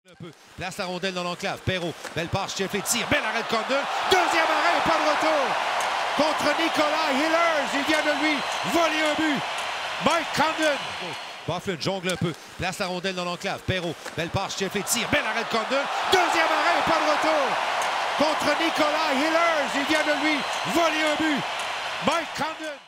Un peu. Place la rondelle dans l'enclave. Perrault, belle passe, Sheffield tire, bel arrêt de Condon. Deuxième arrêt, pas de retour. Contre Nicolas Hillers, il vient de lui voler un but. Mike Condon. Byfuglien jongle un peu. Place la rondelle dans l'enclave. Perrault, belle passe, Sheffield tire, bel arrêt de Condon. Deuxième arrêt, pas de retour. Contre Nicolas Hillers, il vient de lui voler un but. Mike Condon.